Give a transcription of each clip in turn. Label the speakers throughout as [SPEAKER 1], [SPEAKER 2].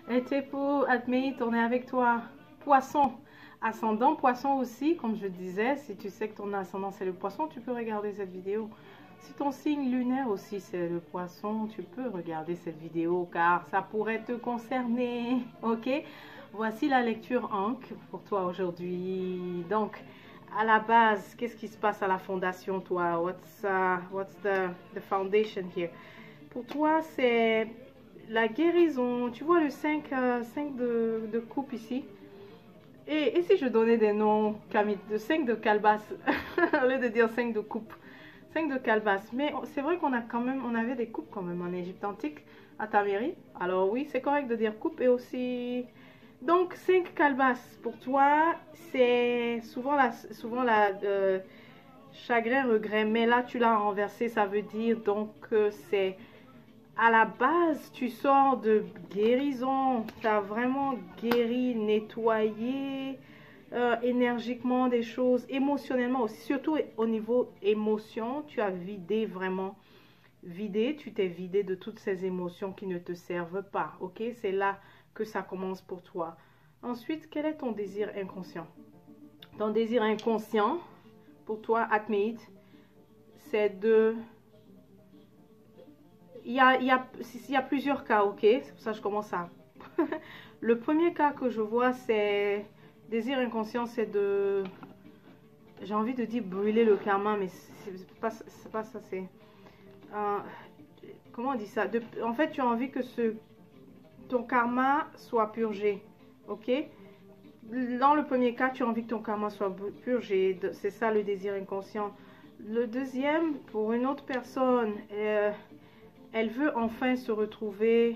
[SPEAKER 1] Et pour Admit, on est avec toi. Poisson. Ascendant poisson aussi, comme je disais. Si tu sais que ton ascendant c'est le poisson, tu peux regarder cette vidéo. Si ton signe lunaire aussi c'est le poisson, tu peux regarder cette vidéo car ça pourrait te concerner. Ok? Voici la lecture Ankh pour toi aujourd'hui. Donc, à la base, qu'est-ce qui se passe à la fondation, toi? What's the foundation here? Pour toi, c'est la guérison. Tu vois le 5 de coupe ici? Et si je donnais des noms, Camille, de 5 de calebasse, au lieu de dire 5 de coupe, 5 de calebasse. Mais c'est vrai qu'on a quand même, on avait des coupes quand même en Égypte antique, à Tamiri. Alors oui, c'est correct de dire coupe et aussi... Donc 5 calebasses, pour toi, c'est souvent la chagrin, regret. Mais là, tu l'as renversé, ça veut dire donc que c'est... À la base, tu sors de guérison. Tu as vraiment guéri, nettoyé énergiquement des choses, émotionnellement aussi. Surtout au niveau émotion, tu as vidé vraiment. Vidé, tu t'es vidé de toutes ces émotions qui ne te servent pas. Ok, c'est là que ça commence pour toi. Ensuite, quel est ton désir inconscient? Ton désir inconscient, pour toi, Atmeid, c'est de... Il y a plusieurs cas, ok? C'est pour ça que je commence à... Le premier cas que je vois, c'est... Désir inconscient, c'est de... J'ai envie de dire brûler le karma, mais c'est pas ça, c'est... comment on dit ça? En fait, tu as envie que ton karma soit purgé, ok? Dans le premier cas, tu as envie que ton karma soit purgé. C'est ça le désir inconscient. Le deuxième, pour une autre personne... elle veut enfin se retrouver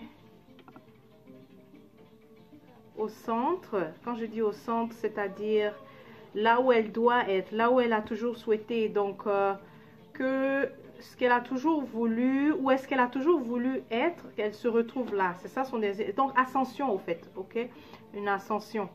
[SPEAKER 1] au centre. Quand je dis au centre, c'est-à-dire là où elle doit être, là où elle a toujours souhaité. Donc, que ce qu'elle a toujours voulu, où est-ce qu'elle a toujours voulu être, qu'elle se retrouve là. C'est ça son désir. Donc, ascension au fait, ok? Une ascension.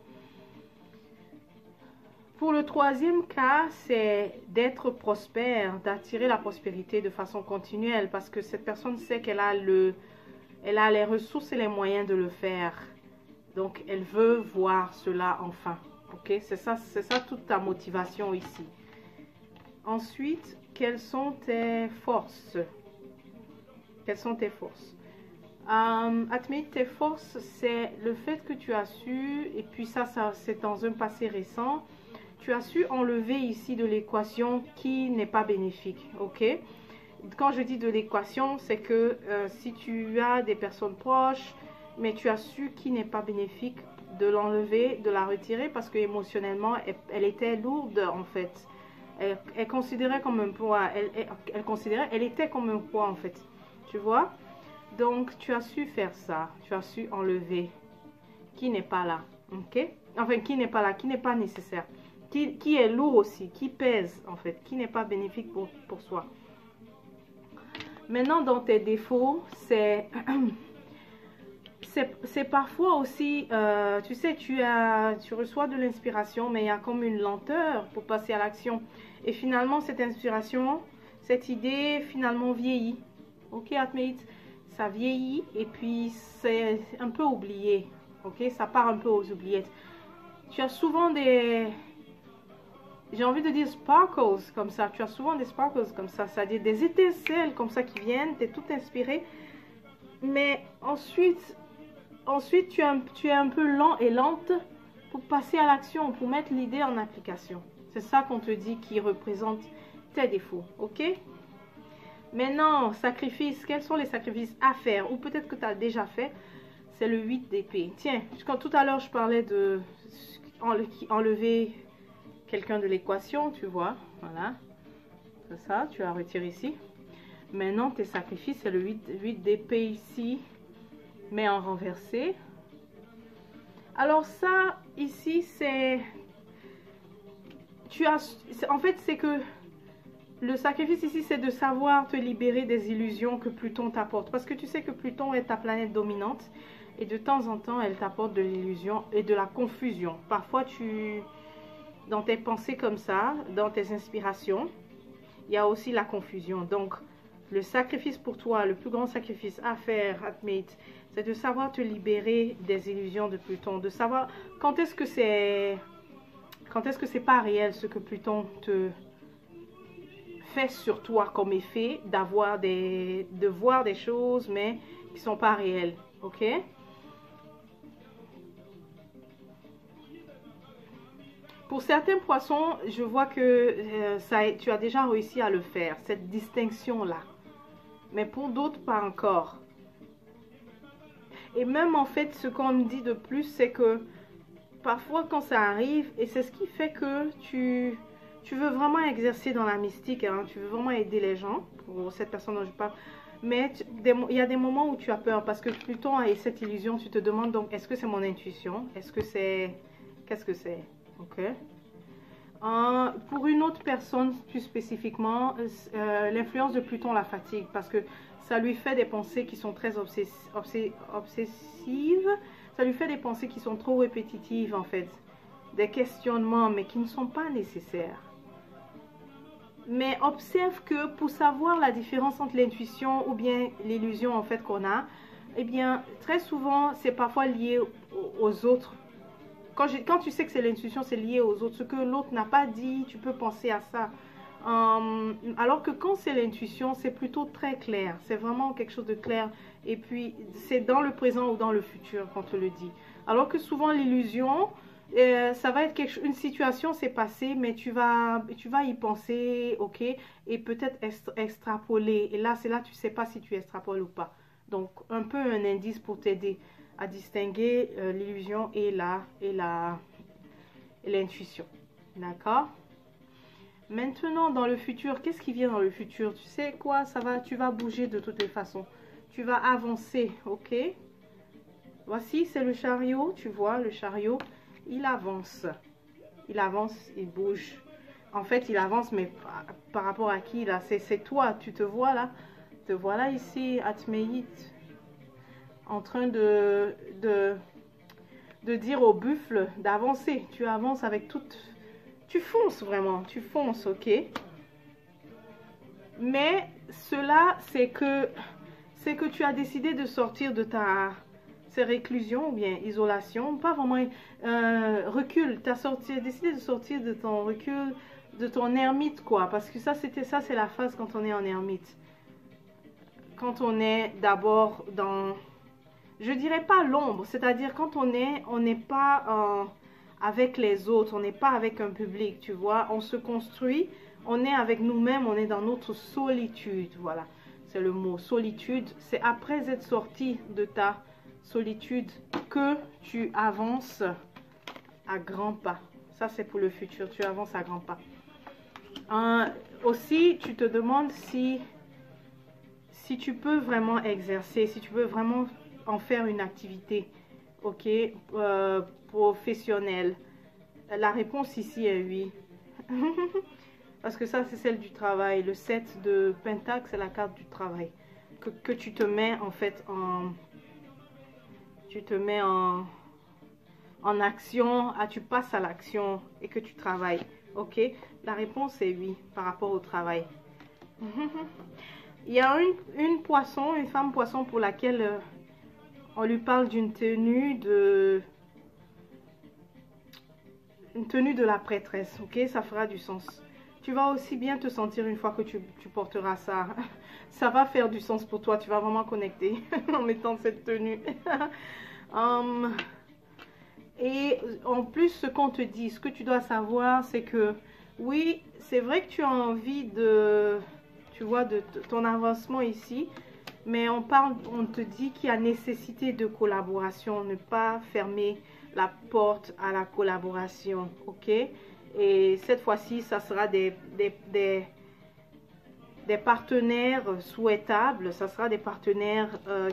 [SPEAKER 1] Pour le troisième cas, c'est d'être prospère, d'attirer la prospérité de façon continuelle parce que cette personne sait qu'elle a les ressources et les moyens de le faire. Donc, elle veut voir cela enfin. Ok, c'est ça toute ta motivation ici. Ensuite, quelles sont tes forces? Quelles sont tes forces? Admire tes forces, c'est le fait que tu as su, et puis ça c'est dans un passé récent, tu as su enlever ici de l'équation qui n'est pas bénéfique, ok? Quand je dis de l'équation, c'est que si tu as des personnes proches, mais tu as su qui n'est pas bénéfique, de l'enlever, de la retirer, parce que émotionnellement, elle était lourde en fait. Elle considérait comme un poids, elle était comme un poids en fait, tu vois? Donc, tu as su faire ça, tu as su enlever qui n'est pas là, ok? Enfin, qui n'est pas là, qui n'est pas nécessaire. Qui est lourd aussi, qui pèse en fait, qui n'est pas bénéfique pour soi. Maintenant, dans tes défauts, c'est parfois aussi, tu sais, tu reçois de l'inspiration, mais il y a comme une lenteur pour passer à l'action. Et finalement, cette inspiration, cette idée, finalement vieillit. Ok, Atmeït, ça vieillit et puis c'est un peu oublié. Ok, ça part un peu aux oubliettes. Tu as souvent des... J'ai envie de dire sparkles comme ça. Tu as souvent des sparkles comme ça. C'est-à-dire des étincelles comme ça qui viennent. Tu es tout inspiré. Mais ensuite tu es un peu lent et lente pour passer à l'action, pour mettre l'idée en application. C'est ça qu'on te dit qui représente tes défauts. Ok? Maintenant, sacrifice. Quels sont les sacrifices à faire? Ou peut-être que tu as déjà fait. C'est le 8 d'épée. Tiens, quand tout à l'heure je parlais de enlever quelqu'un de l'équation, tu vois, voilà, c'est ça, tu as retiré ici. Maintenant, tes sacrifices, c'est le 8 d'épée ici, mais en renversé. Alors ça, ici, c'est... En fait, c'est que le sacrifice ici, c'est de savoir te libérer des illusions que Pluton t'apporte. Parce que tu sais que Pluton est ta planète dominante. Et de temps en temps, elle t'apporte de l'illusion et de la confusion. Parfois, dans tes pensées comme ça, dans tes inspirations, il y a aussi la confusion. Donc, Le sacrifice pour toi, le plus grand sacrifice à faire, Atmate, c'est de savoir te libérer des illusions de Pluton, de savoir quand est-ce que c'est pas réel ce que Pluton te fait sur toi comme effet, de voir des choses mais qui sont pas réelles, ok? Pour certains poissons, je vois que tu as déjà réussi à le faire, cette distinction-là. Mais pour d'autres, pas encore. Et même en fait, ce qu'on me dit de plus, c'est que parfois quand ça arrive, et c'est ce qui fait que tu veux vraiment exercer dans la mystique, hein, tu veux vraiment aider les gens, pour cette personne dont je parle, mais il y a des moments où tu as peur, parce que Pluton a cette illusion, tu te demandes donc, est-ce que c'est mon intuition? Est-ce que c'est... Qu'est-ce que c'est? Ok. Pour une autre personne, plus spécifiquement, l'influence de Pluton la fatigue, parce que ça lui fait des pensées qui sont très obsessives, ça lui fait des pensées qui sont trop répétitives en fait, des questionnements mais qui ne sont pas nécessaires. Mais observe que pour savoir la différence entre l'intuition ou bien l'illusion en fait qu'on a, eh bien très souvent c'est parfois lié aux autres. Quand tu sais que c'est l'intuition, c'est lié aux autres. Ce que l'autre n'a pas dit, tu peux penser à ça. Alors que quand c'est l'intuition, c'est plutôt très clair. C'est vraiment quelque chose de clair. Et puis, c'est dans le présent ou dans le futur qu'on te le dit. Alors que souvent, l'illusion, ça va être une situation, c'est passé, mais tu vas y penser, ok, et peut-être extrapoler. Et là, c'est là, tu ne sais pas si tu extrapoles ou pas. Donc, un peu un indice pour t'aider à distinguer l'illusion et l'intuition. D'accord? Maintenant, dans le futur, qu'est-ce qui vient dans le futur? Tu sais quoi? Tu vas bouger de toutes les façons. Tu vas avancer, ok? Voici, c'est le chariot, tu vois, le chariot, il avance. Il avance, il bouge. En fait, il avance, mais par rapport à qui, là? C'est toi, tu te vois là? Te voilà ici, Atmeit, en train de dire au buffle d'avancer. Tu avances avec toute... Tu fonces vraiment, tu fonces, ok? Mais cela, c'est que tu as décidé de sortir de ces réclusions ou bien isolation, pas vraiment recul. Tu as décidé de sortir de ton recul, de ton ermite, quoi. Parce que c'est la phase quand on est en ermite. Quand on est d'abord dans... Je dirais pas l'ombre, c'est-à-dire quand on n'est pas avec les autres, on n'est pas avec un public, tu vois, on se construit, on est avec nous-mêmes, on est dans notre solitude, voilà, c'est le mot, solitude, c'est après être sorti de ta solitude que tu avances à grands pas, ça c'est pour le futur, tu avances à grands pas. Aussi, tu te demandes si tu peux vraiment exercer, si tu peux vraiment en faire une activité, ok, professionnelle. La réponse ici est oui. Parce que ça, c'est celle du travail. Le 7 de Pentacle, c'est la carte du travail. Que tu te mets en fait en action, tu passes à l'action et que tu travailles. Ok, la réponse est oui par rapport au travail. Il y a une femme poisson pour laquelle on lui parle d'une tenue de la prêtresse, ok? Ça fera du sens. Tu vas aussi bien te sentir une fois que tu porteras ça. Ça va faire du sens pour toi. Tu vas vraiment connecter en mettant cette tenue. Et en plus, ce qu'on te dit, ce que tu dois savoir, c'est que oui, c'est vrai que tu as envie de, tu vois, de ton avancement ici. Mais on te dit qu'il y a nécessité de collaboration, ne pas fermer la porte à la collaboration, ok? Et cette fois-ci, ça sera des partenaires souhaitables, ça sera des partenaires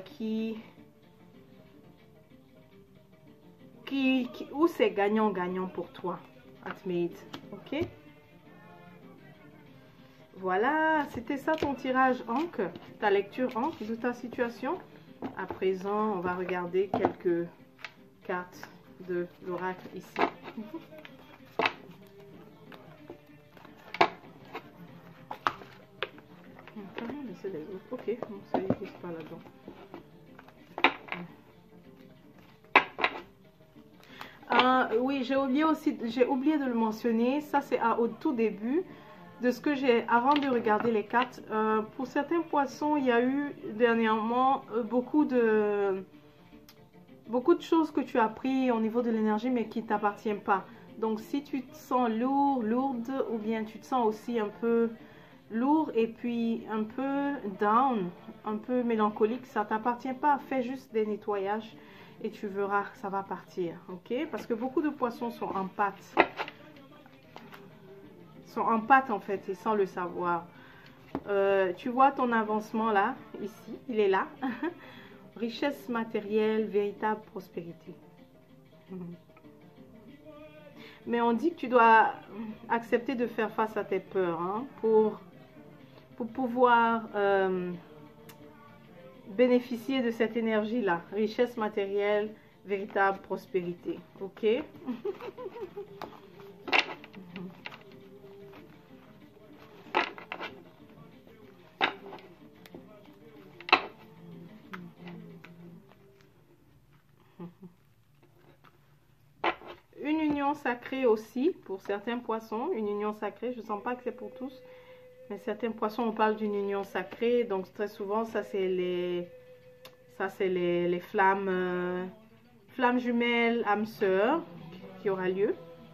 [SPEAKER 1] où c'est gagnant-gagnant pour toi, Atmeit, ok? Voilà, c'était ça ton tirage Ankh, ta lecture Ankh de ta situation. À présent, on va regarder quelques cartes de l'oracle ici. c'est les autres. Ok, bon, ça n'existe pas là-dedans. Oui, j'ai oublié de le mentionner. Ça, c'est au tout début de ce que j'ai, avant de regarder les cartes. Pour certains poissons, il y a eu dernièrement beaucoup de choses que tu as pris au niveau de l'énergie, mais qui ne t'appartiennent pas. Donc, si tu te sens lourd, lourde, ou bien tu te sens aussi un peu lourd et puis un peu down, un peu mélancolique, ça t'appartient pas. Fais juste des nettoyages et tu verras que ça va partir, ok? Parce que beaucoup de poissons sont en pâte. Sont en pâte en fait et sans le savoir. Tu vois ton avancement là, ici, il est là. Richesse matérielle, véritable prospérité. Mais on dit que tu dois accepter de faire face à tes peurs, hein, pour pouvoir bénéficier de cette énergie-là. Richesse matérielle, véritable prospérité. Ok? Une union sacrée aussi, pour certains poissons. Une union sacrée, je ne sens pas que c'est pour tous. Mais certains poissons, on parle d'une union sacrée. Donc très souvent, ça c'est les flammes, flammes jumelles, âmes sœurs, qui aura lieu.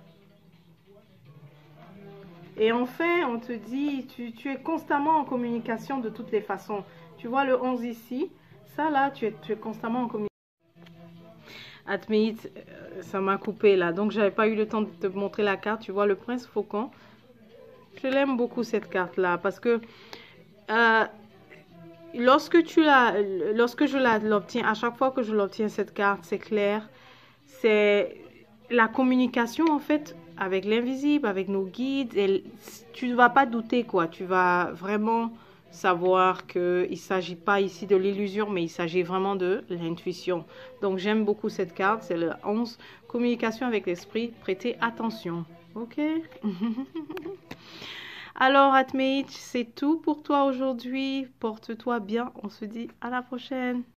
[SPEAKER 1] Et enfin, on te dit, tu es constamment en communication de toutes les façons. Tu vois le 11 ici, ça là, tu es constamment en communication. Admit, ça m'a coupé là, donc j'avais pas eu le temps de te montrer la carte. Tu vois le prince faucon. Je l'aime beaucoup cette carte là, parce que lorsque je l'obtiens, à chaque fois que je l'obtiens cette carte, c'est clair, c'est la communication en fait avec l'invisible, avec nos guides. Et tu ne vas pas douter quoi, tu vas vraiment savoir qu'il ne s'agit pas ici de l'illusion, mais il s'agit vraiment de l'intuition. Donc j'aime beaucoup cette carte, c'est le 11, communication avec l'esprit, prêtez attention, ok? Alors Atmeit, c'est tout pour toi aujourd'hui, porte-toi bien, on se dit à la prochaine.